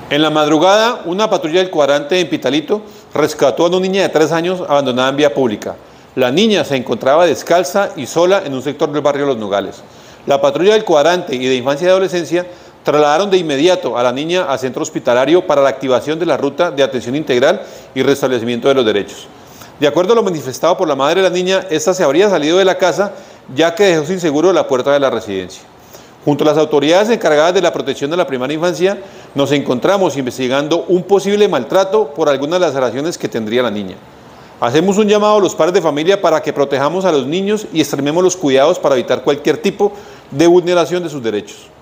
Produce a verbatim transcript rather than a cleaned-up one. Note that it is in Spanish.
En la madrugada, una patrulla del cuadrante en Pitalito rescató a una niña de tres años abandonada en vía pública. La niña se encontraba descalza y sola en un sector del barrio Los Nogales. La patrulla del cuadrante y de infancia y adolescencia trasladaron de inmediato a la niña al centro hospitalario para la activación de la ruta de atención integral y restablecimiento de los derechos. De acuerdo a lo manifestado por la madre de la niña, esta se habría salido de la casa ya que dejó sin seguro la puerta de la residencia. Junto a las autoridades encargadas de la protección de la primera infancia, nos encontramos investigando un posible maltrato por algunas de las razones que tendría la niña. Hacemos un llamado a los padres de familia para que protejamos a los niños y extrememos los cuidados para evitar cualquier tipo de vulneración de sus derechos.